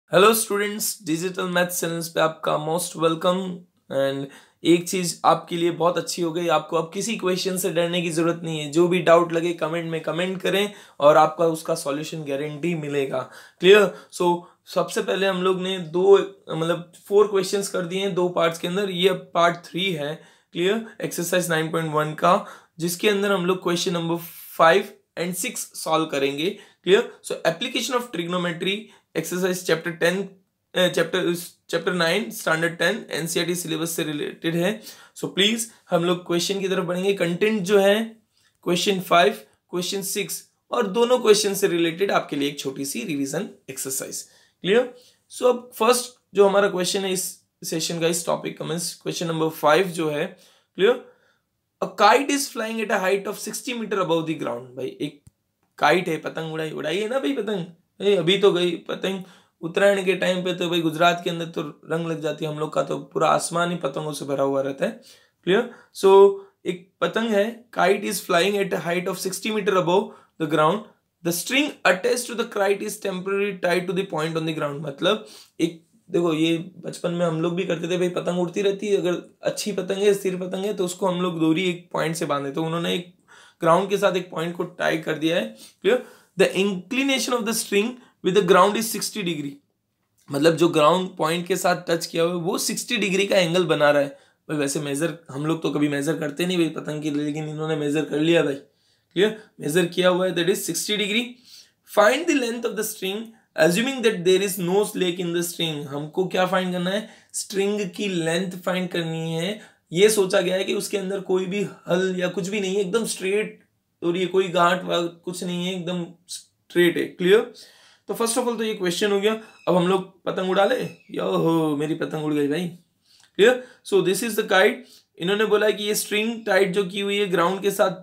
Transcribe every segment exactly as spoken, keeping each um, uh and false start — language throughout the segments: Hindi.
Hello students, digital math channels पे आपका मोस्ट वेलकम। एंड एक चीज आपके लिए बहुत अच्छी हो गई, आपको अब किसी क्वेश्चन से डरने की जरूरत नहीं है। जो भी डाउट लगे कमेंट में कमेंट करें और आपका उसका सॉल्यूशन गारंटी मिलेगा। क्लियर। सो सबसे पहले हम लोग ने दो मतलब फोर क्वेश्चंस कर दिए हैं दो पार्ट्स के अंदर। ये पार्ट थ्री है। Clear. Exercise nine point one का, जिसके अंदर हम लोग question number five and six solve करेंगे। Clear. So application of trigonometry exercise chapter ten chapter chapter nine standard ten NCERT syllabus से रिलेटेड है। सो प्लीज हम लोग क्वेश्चन की तरफ बढ़ेंगे। कंटेंट जो है क्वेश्चन फाइव, क्वेश्चन सिक्स और दोनों क्वेश्चन से रिलेटेड आपके लिए एक छोटी सी रिवीजन एक्सरसाइज। क्लियर। सो अब फर्स्ट जो हमारा क्वेश्चन है इस सेशन का, इस टॉपिक का मींस क्वेश्चन नंबर फाइव जो है। Clear. A kite is flying at a height of sixty metre above the ground. भाई एक काइट है, पतंग उड़ाई उड़ाई है ना भाई पतंग। ए, अभी तो गई पतंग। उत्तरायण के टाइम पे तो भाई गुजरात के अंदर तो रंग लग जाती है, हम लोग का तो पूरा आसमान ही पतंगों से भरा हुआ रहता है। क्लियर। सो एक पतंग है, kite is flying at height of sixty metre above the ground. The string attached to the kite is temporary tied to the point on the ground. मतलब एक देखो, ये बचपन में हम लोग भी करते थे भाई, पतंग उड़ती रहती है, अगर अच्छी पतंग है, स्थिर पतंग है, तो उसको हम लोग डोरी एक पॉइंट से बांधे। तो उन्होंने एक ग्राउंड के साथ एक पॉइंट को टाई कर दिया है। Clear. The inclination of the string with the ground is sixty degree. मतलब जो ग्राउंड पॉइंट के साथ टच किया हुआ है वो सिक्सटी डिग्री का एंगल बना रहा है। भाई वैसे मेजर हम लोग तो कभी मेजर करते नहीं भाई पतंग की, लेकिन इन्होंने मेजर कर लिया भाई। क्लियर। मेजर किया हुआ है, that is sixty degree. Find the length of the string assuming that there is no slack in the string। हमको क्या फाइंड करना है? स्ट्रिंग की लेंथ फाइंड करनी है। ये सोचा गया है कि उसके अंदर कोई भी हल या कुछ भी नहीं है, एकदम स्ट्रेट, और ये कोई गांठ वाट कुछ नहीं है, एकदम स्ट्रेट है। क्लियर। तो फर्स्ट ऑफ ऑल तो ये क्वेश्चन हो गया। अब हम लोग पतंग उड़ा ले। यो हो, मेरी पतंग उड़ गई भाई। Clear. So this is the kite. इन्होंने बोला कि ये स्ट्रिंग टाइट जो की हुई है ग्राउंड के साथ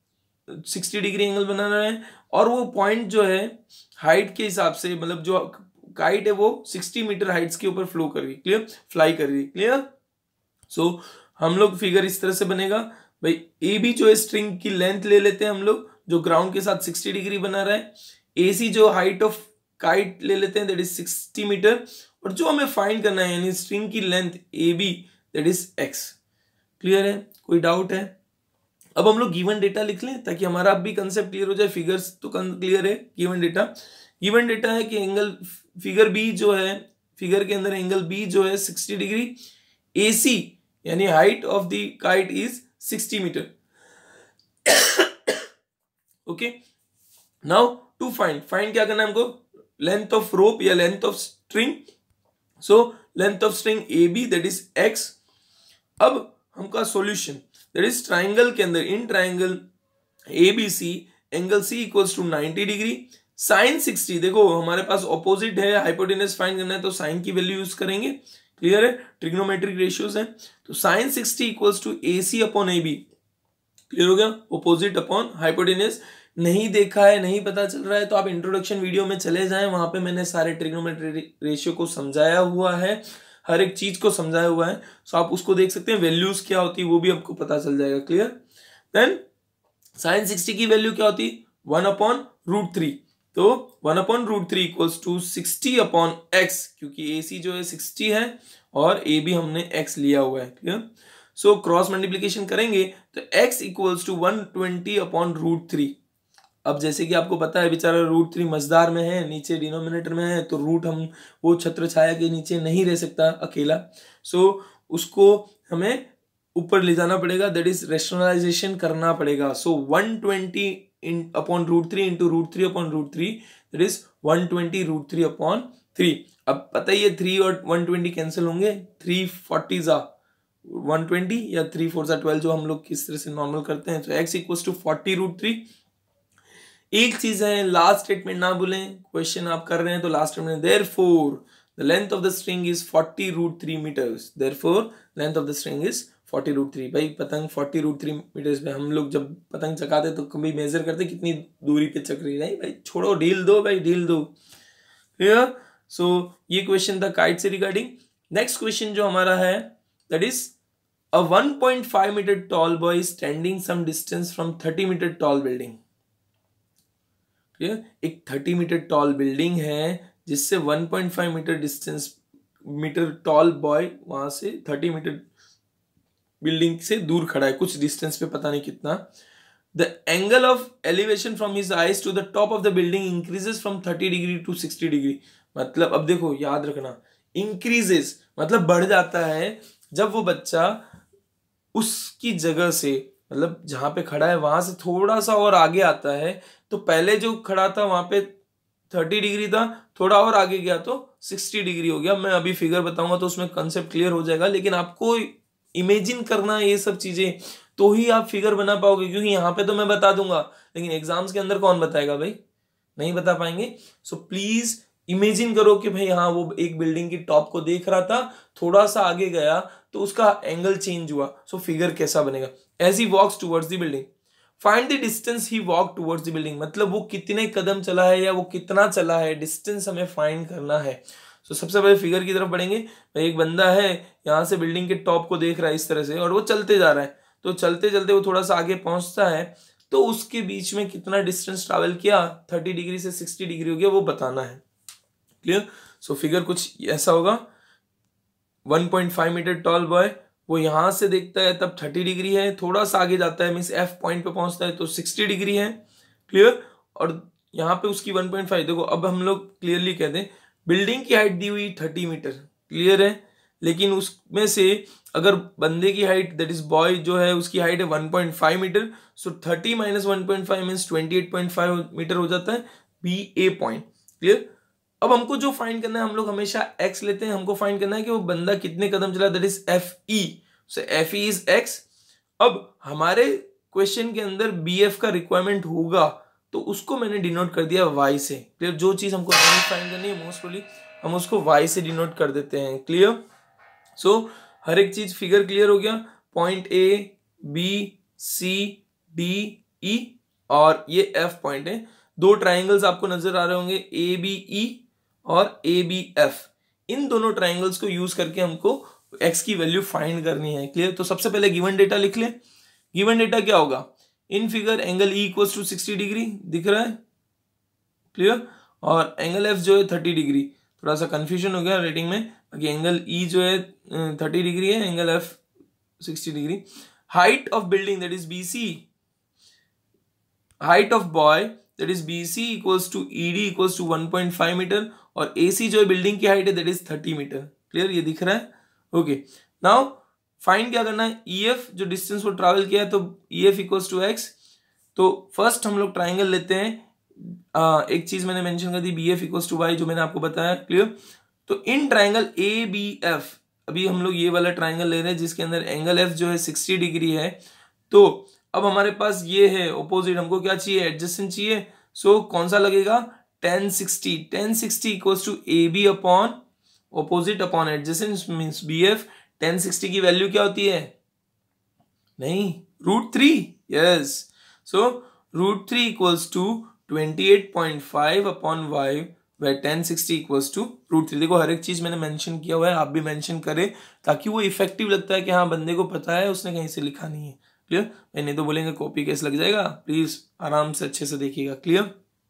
सिक्सटी डिग्री एंगल बना रहा है, और वो पॉइंट जो है हाइट के हिसाब से, मतलब जो काइट है वो सिक्सटी मीटर हाइट्स के ऊपर फ्लो कर रही। क्लियर। फ्लाई कर रही। क्लियर। सो हम लोग फिगर इस तरह से बनेगा भाई। ए बी जो है स्ट्रिंग की लेंथ ले लेते हैं हम लोग, जो ग्राउंड के साथ सिक्सटी डिग्री बना रहा है। ए सी जो हाइट ऑफ काइट ले लेते हैं, दैट इज सिक्सटी मीटर। और जो हमें फाइंड करना है यानी स्ट्रिंग की length A B, that is x. Clear है? कोई डाउट है? अब हम लोग गिवन डेटा लिख लें ताकि हमारा अब भी कंसेप्ट क्लियर हो जाए। फिगर्स तो क्लियर है। गिवन डेटा गिवन डेटा है कि एंगल फिगर बी जो है, फिगर के अंदर एंगल बी जो है सिक्सटी डिग्री। एसी यानी height of the kite is sixty metre. Okay. Now to find find क्या करना है हमको? लेंथ ऑफ रोप या length of string. So length of string A B, that is x. अब हमका सॉल्यूशन, दैट इज ट्राइंगल के अंदर, in triangle A B C angle C equals to ninety degree. Sine sixty, देखो हमारे पास ऑपोजिट है, हाइपोटेनस फाइंड करना है तो साइन की वैल्यू यूज करेंगे। क्लियर है? ट्रिग्नोमेट्रिक रेशियोज है। तो sine sixty equals to A C upon A B. Clear हो गया? Opposite upon hypotenuse. नहीं देखा है, नहीं पता चल रहा है, तो आप इंट्रोडक्शन वीडियो में चले जाएं, वहां पे मैंने सारे ट्रिग्नोमेट्रिक रेशियो को समझाया हुआ है, हर एक चीज को समझाया हुआ है। सो आप उसको देख सकते हैं, वैल्यूज क्या होती है वो भी आपको पता चल जाएगा। क्लियर। देन साइन सिक्सटी की वैल्यू क्या होती है? One upon root three. तो one upon root three equals to sixty upon x, क्योंकि ए सी जो है सिक्सटी है और ए बी हमने एक्स लिया हुआ है। क्लियर। सो क्रॉस मल्टीप्लीकेशन करेंगे तो x equals to one twenty upon root three. अब जैसे कि आपको पता है बेचारा रूट थ्री मजदार में है, नीचे डिनोमिनेटर में है, तो रूट हम वो छत्र छाया के नीचे नहीं रह सकता अकेला। सो so, उसको हमें ऊपर ले जाना पड़ेगा, दैट इज रेशनलाइजेशन करना पड़ेगा। So one twenty in upon root three into root three upon root three, that is one twenty root three upon three. अब पता ही है थ्री और वन ट्वेंटी कैंसिल होंगे, थ्री फोर्टी जा वन ट्वेंटी या थ्री फोर सा ट्वेल्व, जो हम लोग किस तरह से नॉर्मल करते हैं। तो x equals to forty root three. एक चीज है, लास्ट स्टेटमेंट ना भूलें, क्वेश्चन आप कर रहे हैं तो last statement, therefore the length of the string is forty root three metres. Therefore length of the string is forty root three. भाई पतंग फोर्टी रूट थ्री मीटर्स पे, हम लोग जब पतंग चकाते तो कभी मेजर करते कितनी दूरी पे चक रही है? भाई छोड़ो, ढील दो भाई, ढील दो। क्लियर। सो ये क्वेश्चन था काइट से रिगार्डिंग। नेक्स्ट क्वेश्चन जो हमारा है, that is a one point five meter tall boy is standing some distance from thirty meter tall building। एक थर्टी मीटर टॉल बिल्डिंग है जिससे one point five metre distance metre tall boy वहां से थर्टी मीटर बिल्डिंग से दूर खड़ा है, कुछ डिस्टेंस पे, पता नहीं कितना। The angle of elevation from his eyes to the top of the building increases from thirty degree to sixty degree. मतलब अब देखो, याद रखना, इंक्रीजेस मतलब बढ़ जाता है जब वो बच्चा उसकी जगह से, मतलब जहां पे खड़ा है वहां से थोड़ा सा और आगे आता है। तो पहले जो खड़ा था वहां पे थर्टी डिग्री था, थोड़ा और आगे गया तो सिक्सटी डिग्री हो गया। मैं अभी फिगर बताऊंगा तो उसमें कंसेप्ट क्लियर हो जाएगा, लेकिन आपको इमेजिन करना है ये सब चीजें, तो ही आप फिगर बना पाओगे। क्योंकि यहाँ पे तो मैं बता दूंगा, लेकिन एग्जाम्स के अंदर कौन बताएगा भाई, नहीं बता पाएंगे। सो प्लीज इमेजिन करो कि भाई हाँ, वो एक बिल्डिंग की टॉप को देख रहा था, थोड़ा सा आगे गया तो उसका एंगल चेंज हुआ। सो फिगर कैसा बनेगा, as he walks towards the building find the distance he walk towards the building. मतलब वो कितने कदम चला है या वो कितना चला है, डिस्टेंस हमें फाइंड करना है। तो so, सबसे पहले फिगर की तरफ बढ़ेंगे। एक बंदा है यहाँ से बिल्डिंग के टॉप को देख रहा है इस तरह से, और वो चलते जा रहा है। तो चलते चलते वो थोड़ा सा आगे पहुंचता है, तो उसके बीच में कितना डिस्टेंस ट्रैवल किया, थर्टी डिग्री से सिक्सटी डिग्री हो गया, वो बताना है। क्लियर। सो फिगर कुछ ऐसा होगा, one point five metre tall boy, वो यहां से देखता है तब थर्टी डिग्री है, थोड़ा सा आगे जाता है मींस एफ पॉइंट पे पहुंचता है तो सिक्सटी डिग्री है। क्लियर। और यहाँ पे उसकी वन पॉइंट फाइव, देखो अब हम लोग क्लियरली कहते हैं बिल्डिंग की हाइट दी हुई थर्टी मीटर, क्लियर है, लेकिन उसमें से अगर बंदे की हाइट दैट इज बॉय जो है उसकी हाइट है one point five metre, so thirty minus one point five means twenty eight point five metre हो जाता है बी ए पॉइंट। क्लियर। अब हमको जो फाइंड करना है, हम लोग हमेशा x लेते हैं, हमको फाइंड करना है कि वो बंदा कितने कदम चला, that is F E. So F E is x। अब हमारे क्वेश्चन के अंदर बी एफ का रिक्वायरमेंट होगा, तो उसको मैंने डिनोट कर दिया y से। क्लियर। जो चीज हमको फाइंड करनी है मोस्टली हम उसको y से डिनोट कर देते हैं। क्लियर। सो हर एक चीज फिगर क्लियर हो गया। Point A B C D E और ये एफ पॉइंट है। दो ट्राइंगल्स आपको नजर आ रहे होंगे, ए बी ई और ए बी एफ। इन दोनों ट्राइंगल्स को यूज करके हमको x की वैल्यू फाइंड करनी है। क्लियर। तो सबसे पहले गिवन डेटा लिख ले। गिवन डेटा क्या होगा, in figure angle E equals to sixty degree दिख रहा है। क्लियर। और एंगल एफ जो है थर्टी डिग्री, थोड़ा सा कंफ्यूजन हो गया रेटिंग में, बाकी एंगल ई जो है थर्टी डिग्री है, angle F sixty degree. Height of building that is B C, height of boy that is B C equals to E D equals to one point five metre, और ए सी जो है बिल्डिंग की हाइट है that is thirty metre. Clear, ये दिख रहा है। ओके, नाउ फाइंड क्या करना है, ई एफ जो डिस्टेंस वो ट्रैवल किया है, तो E F equals to X. तो फर्स्ट हम लोग ट्राइंगल लेते हैं। आ, एक चीज मैंने मेंशन कर दी, B F equals to Y, जो मैंने आपको बताया। क्लियर। तो in triangle A B F, अभी हम लोग ये वाला ट्राइंगल ले रहे हैं जिसके अंदर एंगल एफ जो है सिक्सटी डिग्री है। तो अब हमारे पास ये है ऑपोजिट, हमको क्या चाहिए, एडजेसेंट चाहिए। सो so, कौन सा लगेगा, tan sixty. Tan sixty equals to A B upon opposite upon adjacent means B F. Tan sixty की वैल्यू क्या होती है, नहीं, root three. Yes, so root three equals to twenty eight point five upon Y, where tan sixty equals to root three. देखो हर एक चीज मैंने मेंशन किया हुआ है, आप भी मेंशन करें ताकि वो इफेक्टिव लगता है कि हाँ बंदे को पता है, उसने कहीं से लिखा नहीं है। क्लियर। नहीं तो बोलेंगे कॉपी केस लग जाएगा, प्लीज आराम से अच्छे से देखिएगा। Clear.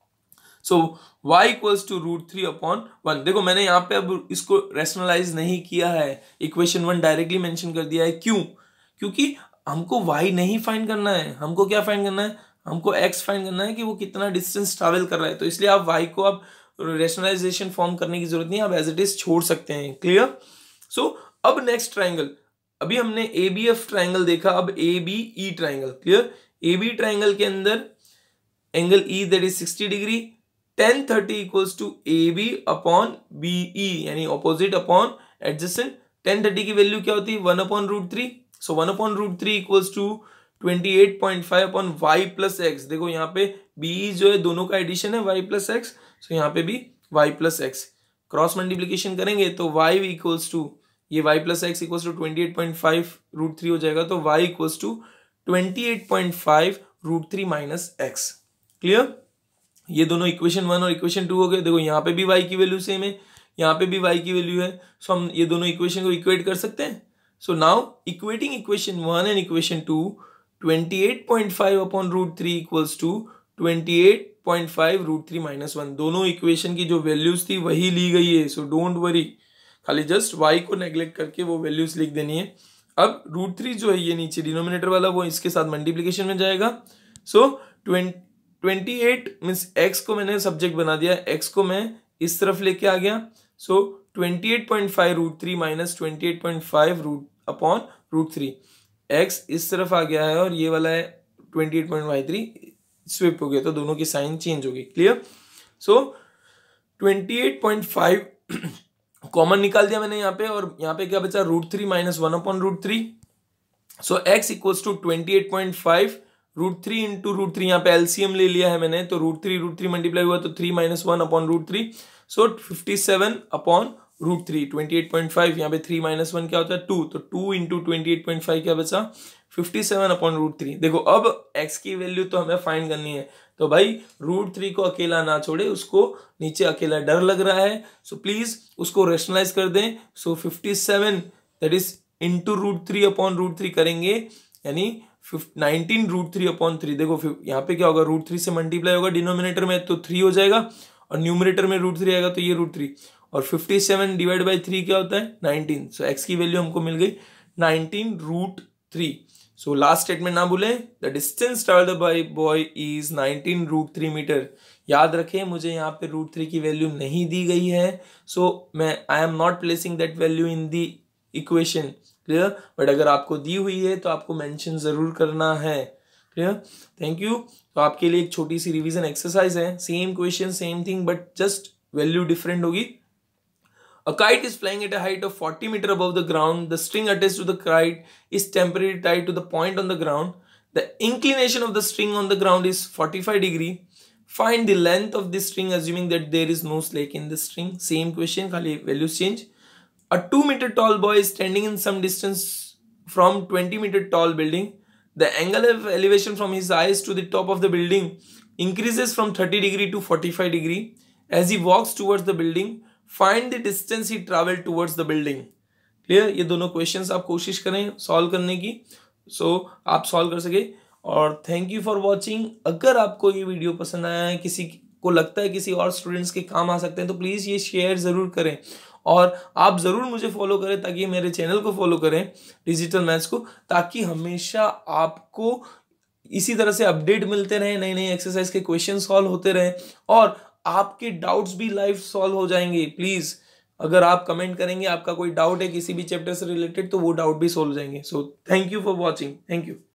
So y equals to root three upon one. देखो मैंने यहाँ पे अब इसको रेशनलाइज नहीं किया है, इक्वेशन वन डायरेक्टली मेंशन कर दिया है। क्यों, क्योंकि हमको y नहीं फाइंड करना है, हमको क्या फाइंड करना है, हमको x फाइंड करना है कि वो कितना डिस्टेंस ट्रैवल कर रहा है। तो इसलिए आप y को आप रेशनलाइजेशन फॉर्म करने की जरूरत नहीं, आप एज इट इज छोड़ सकते हैं। क्लियर। सो अब नेक्स्ट ट्राइंगल, अभी हमने ए बी एफ ट्राइंगल देखा, अब A B E triangle. Clear. A B triangle के अंदर angle E that is sixty degree, tan thirty equals to A B upon B E, यानी opposite upon adjacent. Tan thirty की वैल्यू क्या होती है, one upon root three. So one upon root three equals to twenty eight point five upon Y plus X. देखो यहाँ पे बी जो है दोनों का एडिशन है, वाई प्लस एक्स, सो यहाँ पे भी y plus X. Cross multiplication करेंगे तो y इक्वल्स टू ये y plus X equals to twenty eight point five root three हो जाएगा, तो y equals to twenty eight point five root three minus X. Clear. ये दोनों इक्वेशन वन और इक्वेशन टू हो गए। देखो यहाँ पे भी y की वैल्यू सेम है, यहाँ पे भी y की वैल्यू है, सो हम ये दोनों इक्वेशन को इक्वेट कर सकते हैं। So now equating equation one and equation two, twenty eight point five upon root three equals to twenty eight point five root three minus one, दोनों इक्वेशन की जो वैल्यूज थी वही ली गई है, सो डोंट वरी, खाली जस्ट y को नेग्लेक्ट करके वो वैल्यूज लिख देनी है। अब रूट थ्री जो है ये नीचे डिनोमिनेटर वाला वो इसके साथ मल्टीप्लीकेशन में जाएगा, so twenty eight means x को मैंने सब्जेक्ट बना दिया, x को मैं इस तरफ लेके आ गया, so twenty eight point five root three minus twenty eight point five root upon root three, X इस तरफ आ गया है और ये वाला है twenty eight point five three swap हो गया, तो दोनों की साइन चेंज हो गई, clear. So twenty eight point five common निकाल दिया मैंने यहाँ पे, और यहाँ पे क्या बचा, root three minus one upon root three, so X equals to twenty eight point five root three into root three, यहाँ पे एलसीएम ले लिया है मैंने, तो root three root three multiply हुआ तो three minus one upon root three, so fifty seven upon root three, twenty eight point five, यहाँ पे थ्री माइनस वन क्या होता है टू, तो two into twenty eight point five क्या बचा fifty seven upon root three. देखो अब x की वैल्यू तो हमें फाइंड करनी है, तो भाई रूट थ्री को अकेला ना छोड़े, उसको नीचे अकेला डर लग रहा है, सो प्लीज उसको रेशनलाइज कर दें, so fifty seven that is into root three upon root three करेंगे, यानी nineteen root three upon three. देखो यहाँ पे क्या होगा, रूट थ्री से मल्टीप्लाई होगा डिनोमिनेटर में तो थ्री हो जाएगा, और न्यूमरेटर में रूट थ्री आएगा तो ये रूट थ्री, और fifty seven divide by three क्या होता है नाइनटीन, सो एक्स की वैल्यू हमको मिल गई nineteen root three. So last statement ना भूलें, the distance travelled by boy is nineteen root three metre. याद रखें मुझे यहाँ पे रूट थ्री की वैल्यू नहीं दी गई है, सो so, मैं I am not placing that value in the equation, clear. But अगर आपको दी हुई है तो आपको मेंशन जरूर करना है, क्लियर। Thank you. तो आपके लिए एक छोटी सी रिवीजन एक्सरसाइज है, same question same thing but just value different होगी। A kite is flying at a height of forty meters above the ground. The string attached to the kite is temporarily tied to the point on the ground. The inclination of the string on the ground is forty-five degrees. Find the length of this string assuming that there is no slack in the string. Same question, khali values change. A two meter tall boy is standing in some distance from twenty meter tall building. The angle of elevation from his eyes to the top of the building increases from thirty degrees to forty-five degrees. As he walks towards the building, find the distance he travel towards the building, clear. ये दोनों क्वेश्चंस आप कोशिश करें सॉल्व करने की, सो so, आप सॉल्व कर सके। और थैंक यू फॉर वाचिंग। अगर आपको ये वीडियो पसंद आया है, किसी को लगता है किसी और स्टूडेंट्स के काम आ सकते हैं, तो प्लीज़ ये शेयर ज़रूर करें, और आप ज़रूर मुझे फॉलो करें ताकि मेरे चैनल को फॉलो करें डिजिटल मैथ्स को, ताकि हमेशा आपको इसी तरह से अपडेट मिलते रहे, नई नई एक्सरसाइज के क्वेश्चन सॉल्व होते रहे, और आपके डाउट्स भी लाइव सॉल्व हो जाएंगे। प्लीज अगर आप कमेंट करेंगे, आपका कोई डाउट है किसी भी चैप्टर से रिलेटेड, तो वो डाउट भी सॉल्व हो जाएंगे। So thank you for watching, thank you.